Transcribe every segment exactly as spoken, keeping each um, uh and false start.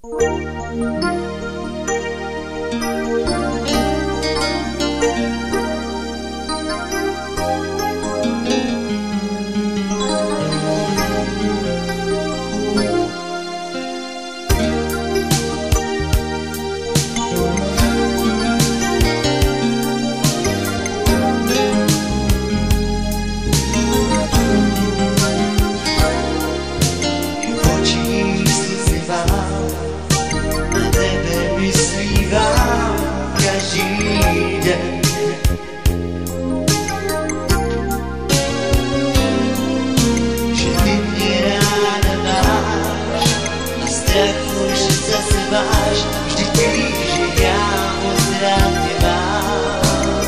Vždyť víš, že já moc rád tě mám.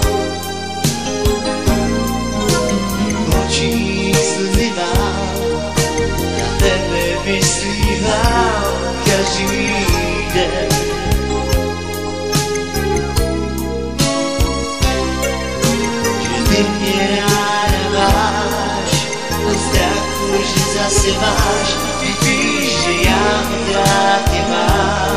V očích slzy mám, na tebe myslívám každý den. Že ty mě ráda máš a strachu, že zase máš. Vždyť víš, že já moc rád tě mám.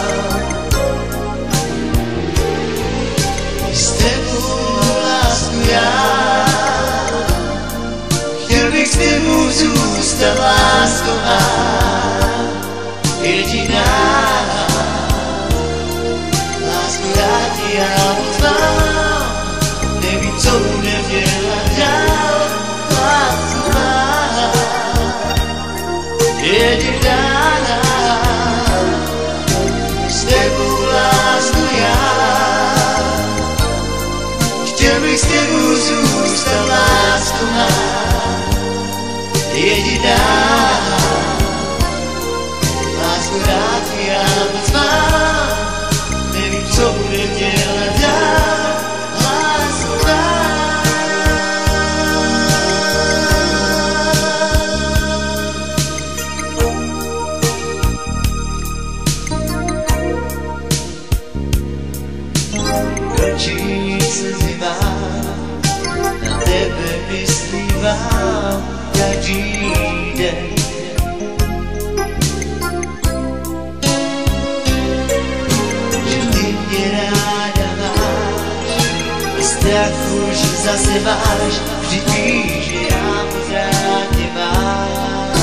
S tebou zůstat, lásko má jediná. Lásko, rád tě já moc mám, nevím, co budem dělat dál. Lásko má jediná. S tebou, lásko, já chtěl bych s tebou zůstat, lásko má jediná. Lásku, rád já moc mám, nevím, co budem dělat dál. Lásku mám. Končí slzy mám, na tebe myslívám každý den. Že ty mě ráda máš a strachu, že zase máš. Vždyť víš, že já moc rád tě mám.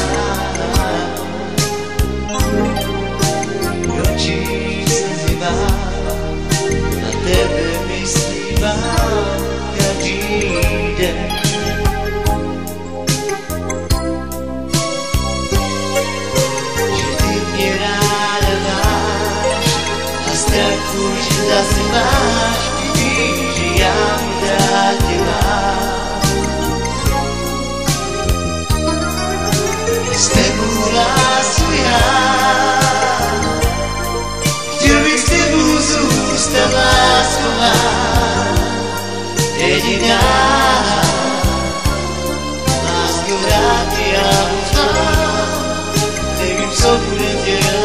V očích slzy mám, na tebe myslívám každý den. Že zase máš, ty víš, že já moc rád tě mám. S tebou, lásku, já chtěl bych s tebou zůstat, lásko má jediná. Lásku, rád tě já moc mám, nevím, co budem dělat.